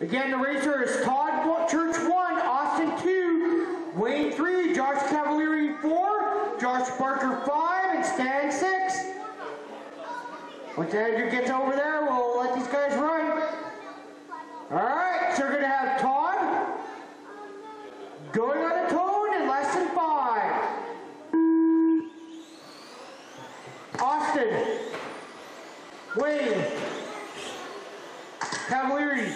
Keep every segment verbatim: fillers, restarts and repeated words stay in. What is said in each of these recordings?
Again, the racer is Todd Church one, Austin two, Wayne three, Josh Cavalieri four, Josh Barker five, and Stan six. Once Andrew gets over there, we'll let these guys run. Alright, so we're going to have Todd going on a tone in less than five. Austin, Wayne, Cavalieri,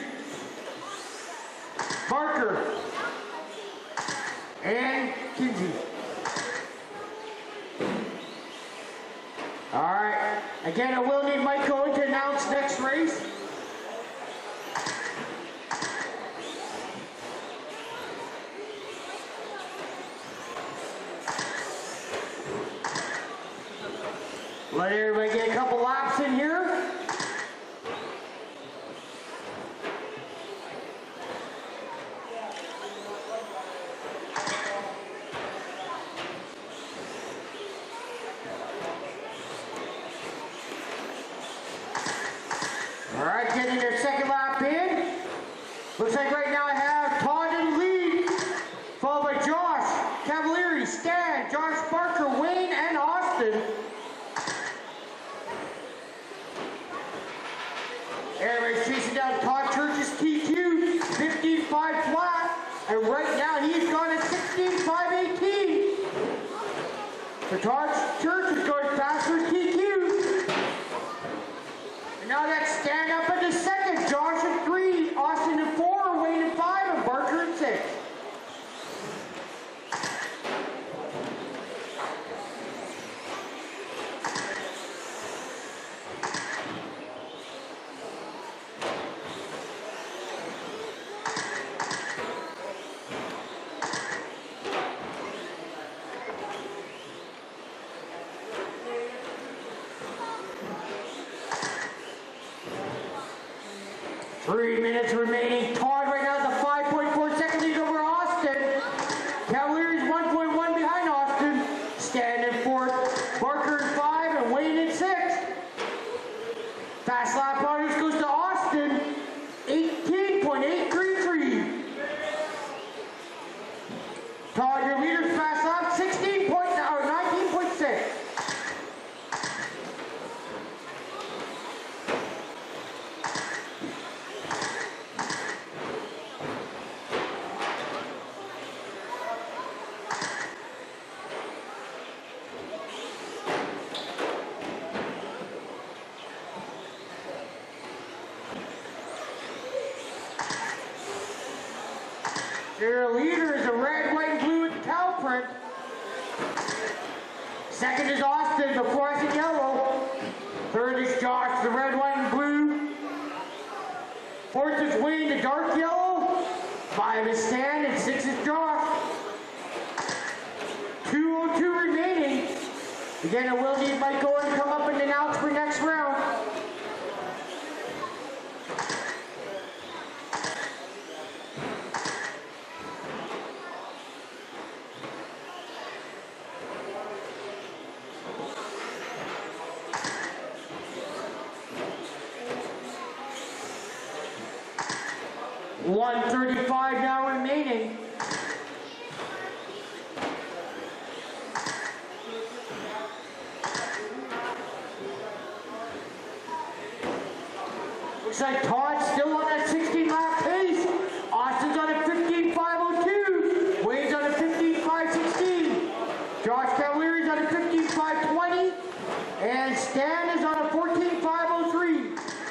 Barker, and Kinsey. Alright, again I will need Mike Cohen to announce next race. Let everybody get a couple laps in here. Alright, getting their second lap in. Looks like right now I have Todd in the lead, followed by Josh, Cavalieri, Stan, Josh Barker, Wayne, and Austin. Everybody's chasing down Todd Church's T Q, fifteen five flat, and right now he's gone at sixteen five eighteen. So Todd Church is going faster than T Q. And now that's Stan up into second, Josh at three, Austin at four, Wayne at five, and Barker at six. Three minutes remaining. Todd right now at the five point four second lead over Austin. Cavalieri's one point one behind Austin. Stan in fourth. Barker in five and Wayne in sixth. Fast lap orders goes to Austin. eighteen point eight three three. Todd, your leader's fast lap. sixteen point, or nineteen point six. Their leader is the red, white, and blue with the cow print. Second is Austin, the fluorescent yellow. Third is Josh, the red, white, and blue. Fourth is Wayne, the dark yellow. Five is Stan, and six is Josh. two oh two remaining. Again, I will need Mike Owen to come up and announce for next round. one thirty-five now remaining. Looks like Todd's still on that sixteen lap pace. Austin's on a fifteen five oh two. Wayne's on a fifteen five sixteen. Josh Cavalieri's on a fifteen five twenty. And Stan is on a fourteen five oh three.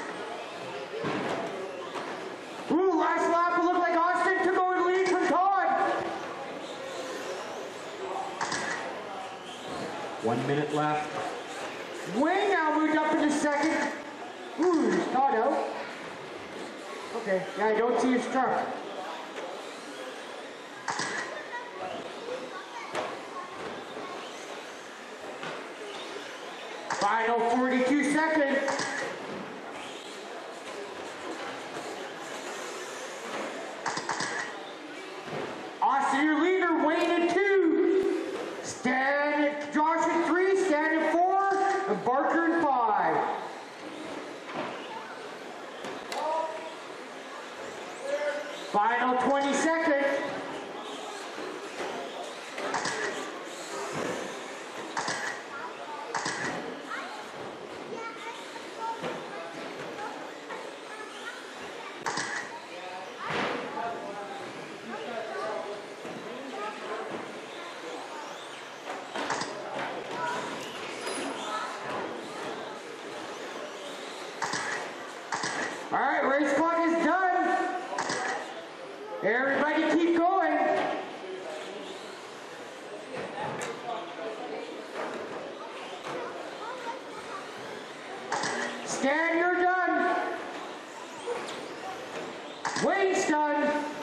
Ooh, last lap, it looked like Austin took over the lead from Todd. One minute left. Wayne now moved up into second. Ooh, is Todd out? Okay, yeah, I don't see his truck. Final forty-two seconds. Austin, your leader, Wayne at two. Stan, Josh at three, Stan at four, and Barker at five. Final twenty seconds. All right, race clock is done. Everybody keep going. Stan, you're done. Wayne's done.